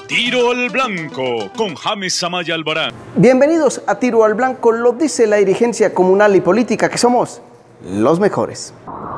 Tiro al Blanco con James Amaya Albarán. Bienvenidos a Tiro al Blanco, lo dice la dirigencia comunal y política que somos los mejores.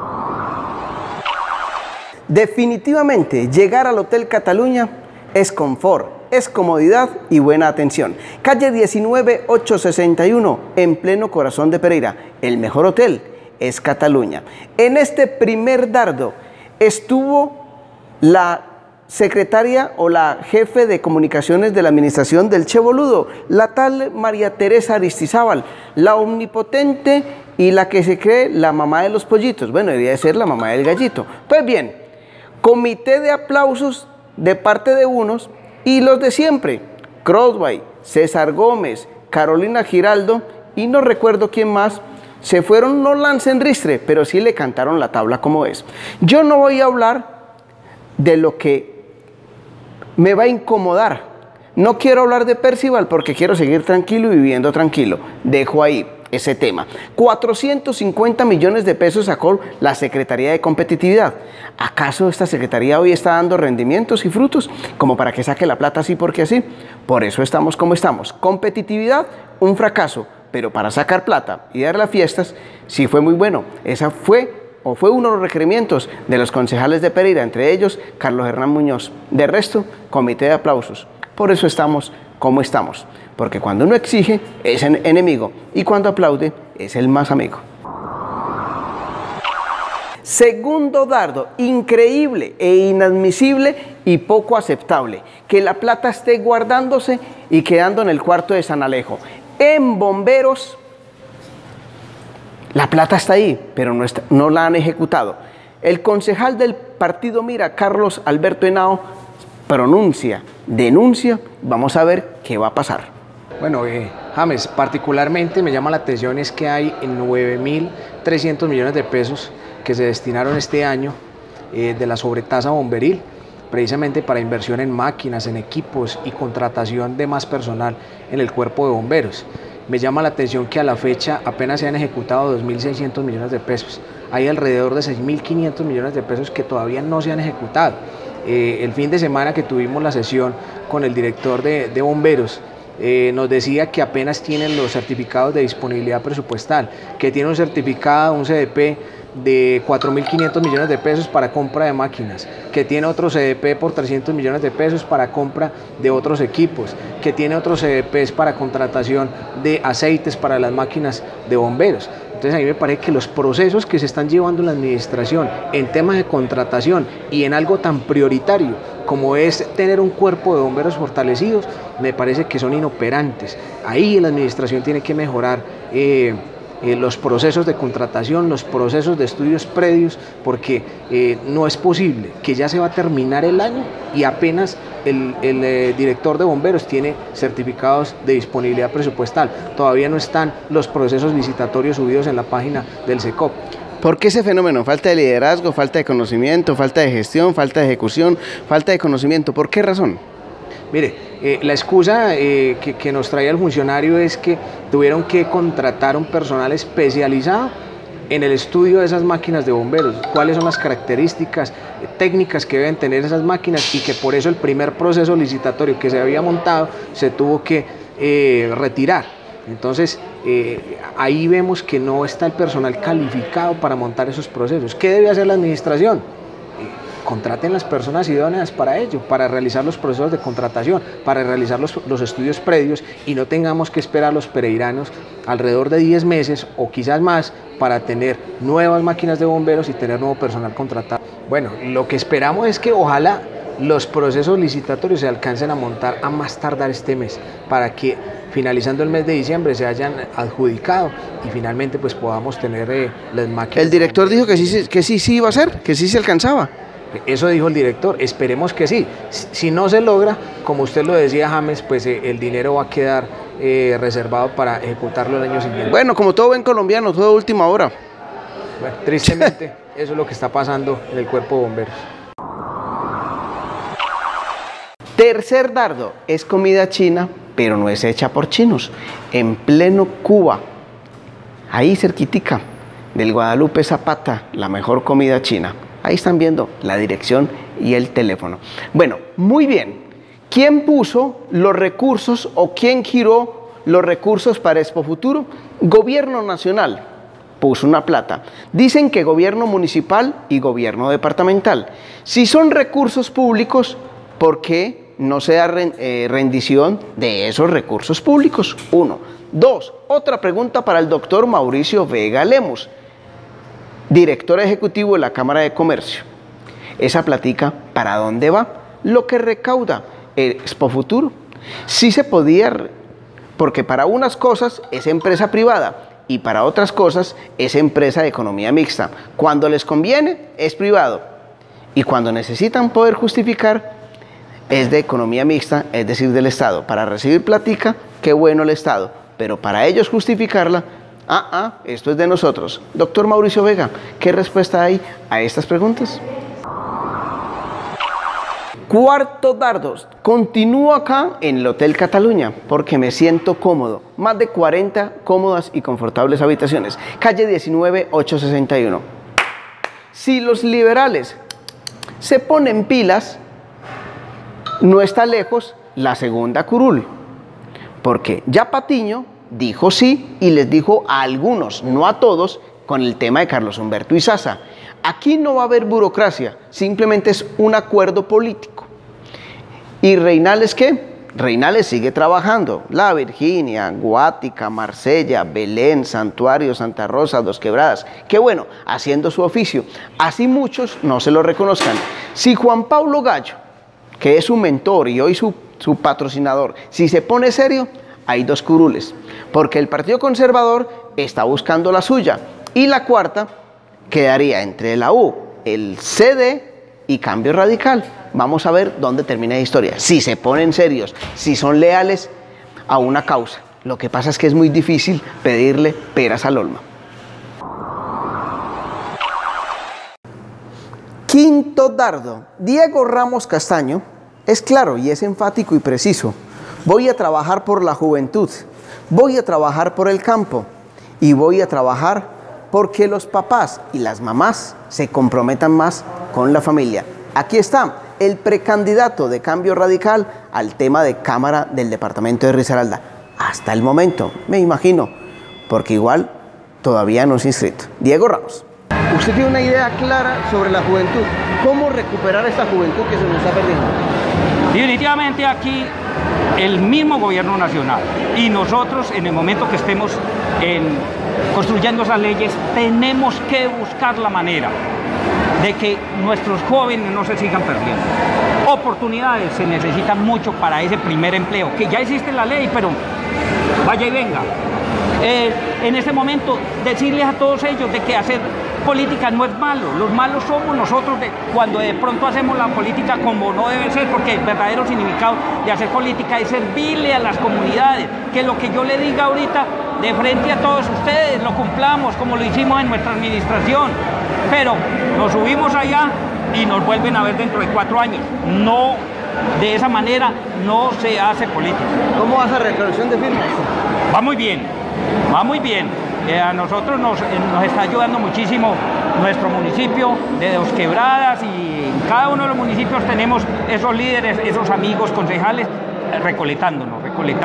Definitivamente llegar al Hotel Cataluña es confort, es comodidad y buena atención. Calle 19861 en pleno corazón de Pereira. El mejor hotel es Cataluña. En este primer dardo estuvo la secretaria o la jefe de comunicaciones de la administración del Che Boludo, la tal María Teresa Aristizábal, la omnipotente y la que se cree la mamá de los pollitos. Bueno, debería de ser la mamá del gallito. Pues bien, comité de aplausos de parte de unos y los de siempre, Crosby, César Gómez, Carolina Giraldo y no recuerdo quién más, se fueron, no lancen ristre, pero sí le cantaron la tabla como es. Yo no voy a hablar de lo que me va a incomodar. No quiero hablar de Percival porque quiero seguir tranquilo y viviendo tranquilo. Dejo ahí ese tema. 450 millones de pesos sacó la Secretaría de Competitividad. ¿Acaso esta Secretaría hoy está dando rendimientos y frutos como para que saque la plata así porque así? Por eso estamos como estamos. Competitividad, un fracaso, pero para sacar plata y dar las fiestas, sí fue muy bueno. Esa fue uno de los requerimientos de los concejales de Pereira, entre ellos Carlos Hernán Muñoz. De resto, comité de aplausos. Por eso estamos como estamos, porque cuando uno exige es enemigo y cuando aplaude es el más amigo. Segundo dardo, increíble e inadmisible y poco aceptable, que la plata esté guardándose y quedando en el cuarto de San Alejo. En bomberos, la plata está ahí, pero no la han ejecutado. El concejal del partido Mira, Carlos Alberto Henao, denuncia, vamos a ver qué va a pasar. Bueno, James, particularmente me llama la atención es que hay 9.300 millones de pesos que se destinaron este año de la sobretasa bomberil, precisamente para inversión en máquinas, en equipos y contratación de más personal en el cuerpo de bomberos. Me llama la atención que a la fecha apenas se han ejecutado 2.600 millones de pesos. Hay alrededor de 6.500 millones de pesos que todavía no se han ejecutado. El fin de semana que tuvimos la sesión con el director de bomberos, nos decía que apenas tienen los certificados de disponibilidad presupuestal, que tiene un certificado, un CDP de 4.500 millones de pesos para compra de máquinas, que tiene otro CDP por 300 millones de pesos para compra de otros equipos, que tiene otros CDPs para contratación de aceites para las máquinas de bomberos. Entonces a mí me parece que los procesos que se están llevando en la administración en temas de contratación y en algo tan prioritario como es tener un cuerpo de bomberos fortalecidos, me parece que son inoperantes. Ahí la administración tiene que mejorar los procesos de contratación, los procesos de estudios previos, porque no es posible que ya se va a terminar el año y apenas el director de bomberos tiene certificados de disponibilidad presupuestal. Todavía no están los procesos licitatorios subidos en la página del SECOP. ¿Por qué ese fenómeno? Falta de liderazgo, falta de conocimiento, falta de gestión, falta de ejecución, falta de conocimiento. ¿Por qué razón? Mire, la excusa que nos traía el funcionario es que tuvieron que contratar un personal especializado en el estudio de esas máquinas de bomberos, cuáles son las características técnicas que deben tener esas máquinas y que por eso el primer proceso licitatorio que se había montado se tuvo que retirar. Entonces, ahí vemos que no está el personal calificado para montar esos procesos. ¿Qué debe hacer la administración? Contraten las personas idóneas para ello, para realizar los procesos de contratación, para realizar los estudios previos y no tengamos que esperar a los pereiranos alrededor de 10 meses o quizás más para tener nuevas máquinas de bomberos y tener nuevo personal contratado. Bueno, lo que esperamos es que ojalá los procesos licitatorios se alcancen a montar a más tardar este mes para que finalizando el mes de diciembre se hayan adjudicado y finalmente pues podamos tener las máquinas. El director dijo que sí iba a ser, que sí se alcanzaba. Eso dijo el director, esperemos que sí. Si no se logra, como usted lo decía, James, pues el dinero va a quedar reservado para ejecutarlo el año siguiente. Bueno, como todo buen colombiano, todo de última hora. Bueno, tristemente, eso es lo que está pasando en el cuerpo de bomberos. Tercer dardo, es comida china, pero no es hecha por chinos. En pleno Cuba, ahí cerquitica del Guadalupe Zapata, la mejor comida china. Ahí están viendo la dirección y el teléfono. Bueno, muy bien. ¿Quién puso los recursos o quién giró los recursos para Expo Futuro? Gobierno nacional puso una plata. Dicen que gobierno municipal y gobierno departamental. Si son recursos públicos, ¿por qué no se da rendición de esos recursos públicos? 1. 2. Otra pregunta para el doctor Mauricio Vega Lemos, director ejecutivo de la Cámara de Comercio. ¿Esa platica para dónde va? Lo que recauda Expo Futuro. Sí se podía, porque para unas cosas es empresa privada y para otras cosas es empresa de economía mixta. Cuando les conviene es privado y cuando necesitan poder justificar es de economía mixta, es decir, del Estado. Para recibir platica, qué bueno el Estado, pero para ellos justificarla, esto es de nosotros. Doctor Mauricio Vega, ¿qué respuesta hay a estas preguntas? Cuarto dardos, continúo acá en el Hotel Cataluña porque me siento cómodo. Más de 40 cómodas y confortables habitaciones. Calle 19, 861. Si los liberales se ponen pilas, no está lejos la segunda curul. Porque ya Patiño dijo sí y les dijo a algunos, no a todos, con el tema de Carlos Humberto Izaza. Aquí no va a haber burocracia, simplemente es un acuerdo político. ¿Y Reinales qué? Reinales sigue trabajando. La Virginia, Guática, Marsella, Belén, Santuario, Santa Rosa, Dos Quebradas. Qué bueno, haciendo su oficio. Así muchos no se lo reconozcan. Si Juan Pablo Gallo, que es su mentor y hoy su patrocinador, si se pone serio, hay dos curules. Porque el Partido Conservador está buscando la suya. Y la cuarta quedaría entre la U, el CD y Cambio Radical. Vamos a ver dónde termina la historia. Si se ponen serios, si son leales a una causa. Lo que pasa es que es muy difícil pedirle peras al olmo. Quinto dardo. Diego Ramos Castaño es claro y es enfático y preciso. Voy a trabajar por la juventud, voy a trabajar por el campo y voy a trabajar porque los papás y las mamás se comprometan más con la familia. Aquí está el precandidato de Cambio Radical al tema de Cámara del departamento de Risaralda. Hasta el momento, me imagino, porque igual todavía no se ha inscrito. Diego Ramos. Usted tiene una idea clara sobre la juventud. ¿Cómo recuperar esta juventud que se nos está perdiendo? Definitivamente aquí el mismo gobierno nacional y nosotros en el momento que estemos construyendo esas leyes tenemos que buscar la manera de que nuestros jóvenes no se sigan perdiendo. Oportunidades se necesitan mucho para ese primer empleo, que ya existe la ley, pero vaya y venga. En este momento decirles a todos ellos de que hacer política no es malo, los malos somos nosotros cuando de pronto hacemos la política como no debe ser, porque el verdadero significado de hacer política es servirle a las comunidades, que lo que yo le diga ahorita de frente a todos ustedes lo cumplamos como lo hicimos en nuestra administración, pero nos subimos allá y nos vuelven a ver dentro de 4 años. No, de esa manera no se hace política. ¿Cómo va esa recolección de firmas? Va muy bien, va muy bien. A nosotros nos está ayudando muchísimo nuestro municipio de Dos Quebradas y en cada uno de los municipios tenemos esos líderes, esos amigos concejales recolectándonos.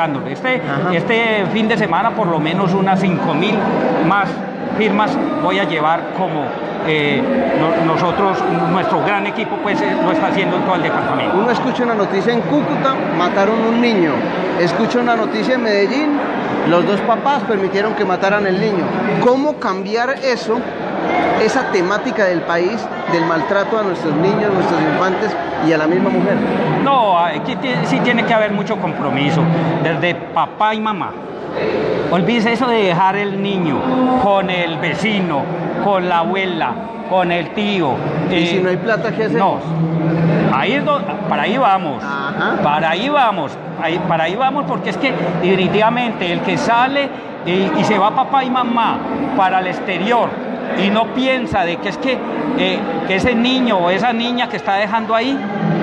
Este fin de semana por lo menos unas 5.000 más firmas voy a llevar como nosotros, nuestro gran equipo pues lo está haciendo en todo el departamento. Uno escucha una noticia en Cúcuta, mataron un niño. Escucha una noticia en Medellín, los dos papás permitieron que mataran el niño. ¿Cómo cambiar eso, esa temática del país, del maltrato a nuestros niños, nuestros infantes y a la misma mujer? No, aquí sí tiene que haber mucho compromiso, desde papá y mamá. Olvídese eso de dejar el niño con el vecino, con la abuela, con el tío. ¿Y si no hay plata, qué hacemos? No, para ahí vamos. Ajá. Para ahí vamos porque es que definitivamente el que sale y se va papá y mamá para el exterior y no piensa de que es que ese niño o esa niña que está dejando ahí,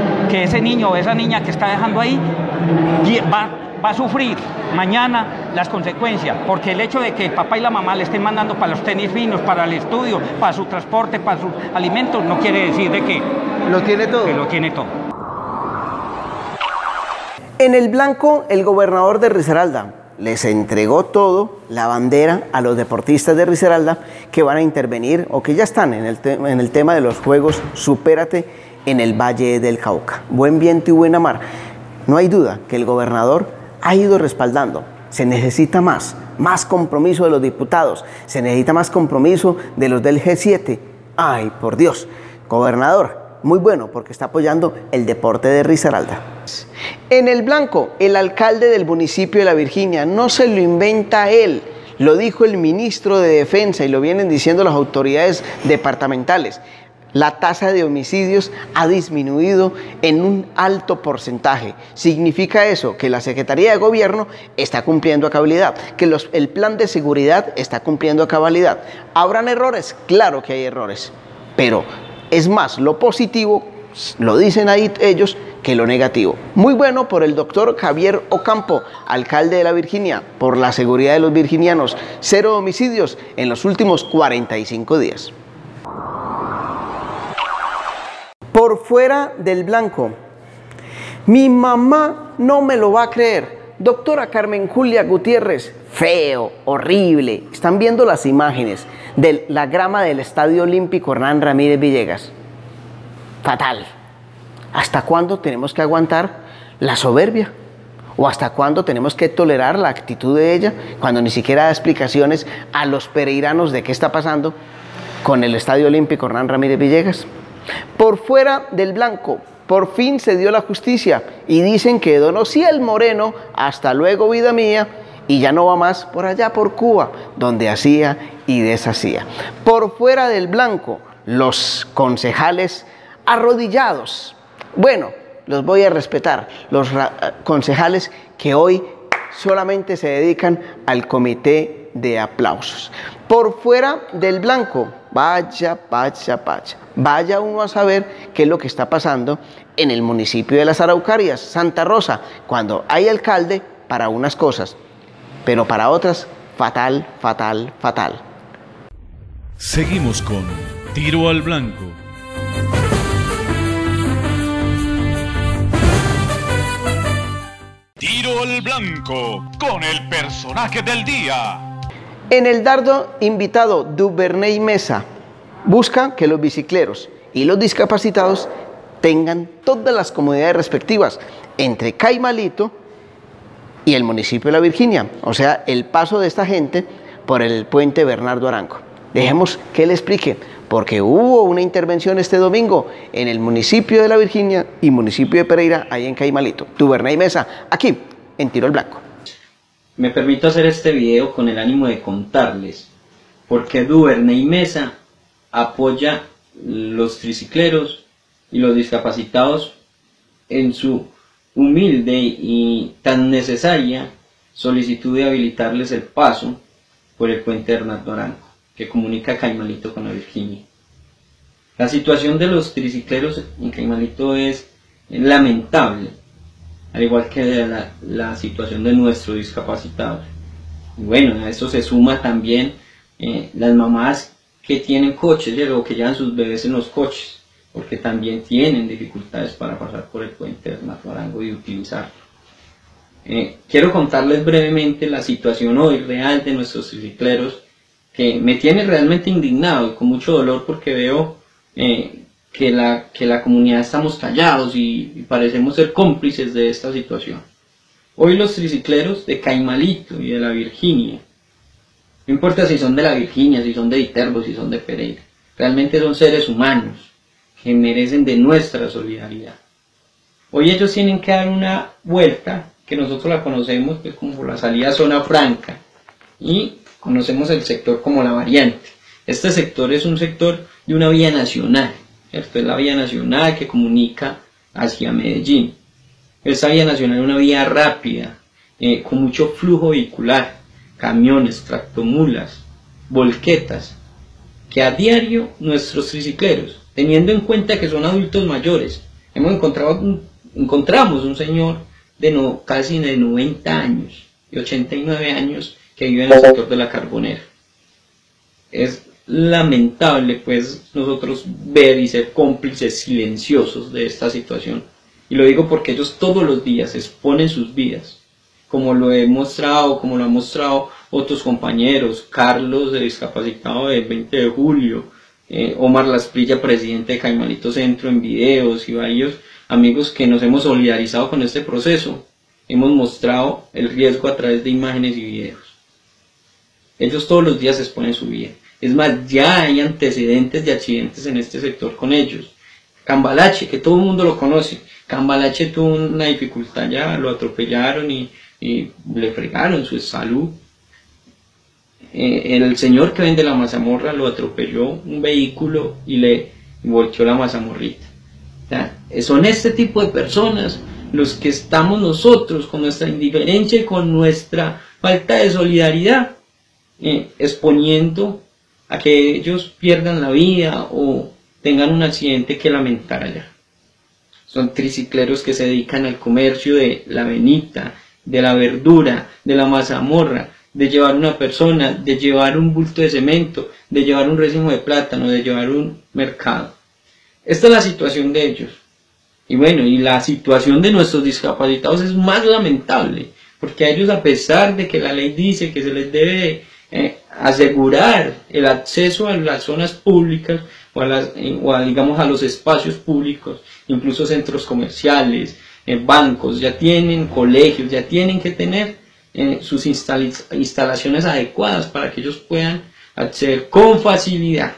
va a sufrir mañana las consecuencias, porque el hecho de que el papá y la mamá le estén mandando para los tenis finos, para el estudio, para su transporte, para sus alimentos, no quiere decir de que lo tiene todo. Que lo tiene todo. En el Blanco, el gobernador de Risaralda les entregó todo, la bandera, a los deportistas de Risaralda que van a intervenir o que ya están en el tema de los Juegos Supérate en el Valle del Cauca. Buen viento y buena mar. No hay duda que el gobernador ha ido respaldando. Se necesita más compromiso de los diputados, se necesita más compromiso de los del G7. Ay, por Dios, gobernador, muy bueno porque está apoyando el deporte de Risaralda. En el Blanco, el alcalde del municipio de La Virginia no se lo inventa él, lo dijo el ministro de Defensa y lo vienen diciendo las autoridades departamentales. La tasa de homicidios ha disminuido en un alto porcentaje. ¿Significa eso? Que la Secretaría de Gobierno está cumpliendo a cabalidad, que el plan de seguridad está cumpliendo a cabalidad. ¿Habrán errores? Claro que hay errores, pero es más lo positivo, lo dicen ahí ellos, que lo negativo. Muy bueno por el doctor Javier Ocampo, alcalde de La Virginia, por la seguridad de los virginianos. 0 homicidios en los últimos 45 días. Por fuera del Blanco, mi mamá no me lo va a creer. Doctora Carmen Julia Gutiérrez, feo, horrible. Están viendo las imágenes de la grama del Estadio Olímpico Hernán Ramírez Villegas. Fatal. ¿Hasta cuándo tenemos que aguantar la soberbia? ¿O hasta cuándo tenemos que tolerar la actitud de ella cuando ni siquiera da explicaciones a los pereiranos de qué está pasando con el Estadio Olímpico Hernán Ramírez Villegas? Por fuera del Blanco, por fin se dio la justicia y dicen que don Osiel Moreno, hasta luego vida mía, y ya no va más por allá por Cuba, donde hacía y deshacía. Por fuera del Blanco, los concejales arrodillados. Bueno, los voy a respetar, los concejales que hoy solamente se dedican al comité de aplausos. Por fuera del Blanco, vaya uno a saber qué es lo que está pasando en el municipio de Las Araucarias, Santa Rosa, cuando hay alcalde para unas cosas, pero para otras, fatal. Seguimos con Tiro al Blanco. Tiro al Blanco con el personaje del día. En el dardo invitado Duvernay Mesa busca que los bicicleros y los discapacitados tengan todas las comodidades respectivas entre Caimalito y el municipio de La Virginia, o sea, el paso de esta gente por el puente Bernardo Arango. Dejemos que él explique, porque hubo una intervención este domingo en el municipio de La Virginia y municipio de Pereira, ahí en Caimalito. Duvernay Mesa, aquí, en Tiro al Blanco. Me permito hacer este video con el ánimo de contarles por qué Duvernay Mesa apoya los tricicleros y los discapacitados en su humilde y tan necesaria solicitud de habilitarles el paso por el puente Bernardo Arango, que comunica Caimalito con La Virginia. La situación de los tricicleros en Caimalito es lamentable, al igual que la situación de nuestros discapacitados. Y bueno, a eso se suma también las mamás que tienen coches o que llevan sus bebés en los coches, porque también tienen dificultades para pasar por el puente Bernardo Arango y utilizarlo. Quiero contarles brevemente la situación hoy real de nuestros tricicleros, que me tiene realmente indignado y con mucho dolor, porque veo que la comunidad estamos callados y parecemos ser cómplices de esta situación. Hoy los tricicleros de Caimalito y de La Virginia, no importa si son de La Virginia, si son de Viterbo, si son de Pereira, realmente son seres humanos que merecen de nuestra solidaridad. Hoy ellos tienen que dar una vuelta, que nosotros la conocemos pues como la salida Zona Franca, y conocemos el sector como La Variante. Este sector es un sector de una vía nacional, ¿cierto? Es la vía nacional que comunica hacia Medellín. Esta vía nacional es una vía rápida, con mucho flujo vehicular, camiones, tractomulas, volquetas, que a diario nuestros tricicleros, teniendo en cuenta que son adultos mayores, encontramos un señor de casi de 90 años y 89 años que vive en el sector de La Carbonera. Es lamentable pues nosotros ver y ser cómplices silenciosos de esta situación, Y lo digo porque ellos todos los días exponen sus vidas, como lo he mostrado, como lo han mostrado otros compañeros, Carlos, de discapacitado del 20 de julio, Omar Lasprilla, presidente de Caimalito Centro, en videos, y varios amigos que nos hemos solidarizado con este proceso, hemos mostrado el riesgo a través de imágenes y videos. Ellos todos los días exponen su vida. Es más, ya hay antecedentes de accidentes en este sector con ellos. Cambalache, que todo el mundo lo conoce. Cambalache tuvo una dificultad, ya lo atropellaron y le fregaron su salud. El señor que vende la mazamorra lo atropelló un vehículo y le volteó la mazamorrita. O sea, son este tipo de personas los que estamos nosotros con nuestra indiferencia y con nuestra falta de solidaridad exponiendo a que ellos pierdan la vida o tengan un accidente que lamentar allá. Son tricicleros que se dedican al comercio de la avenita, de la verdura, de la mazamorra, de llevar una persona, de llevar un bulto de cemento, de llevar un racimo de plátano, de llevar un mercado. Esta es la situación de ellos. Y bueno, y la situación de nuestros discapacitados es más lamentable, porque a ellos, a pesar de que la ley dice que se les debe asegurar el acceso a las zonas públicas digamos a los espacios públicos, incluso centros comerciales, bancos, ya tienen colegios, ya tienen que tener sus instalaciones adecuadas para que ellos puedan acceder con facilidad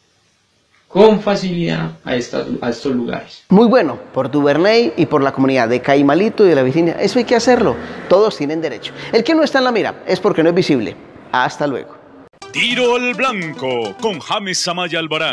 a estos lugares. Muy bueno, por Duvernay y por la comunidad de Caimalito y de la Virginia. Eso hay que hacerlo, todos tienen derecho. El que no está en la mira es porque no es visible. Hasta luego. Tiro al blanco con James Amaya Alvarado.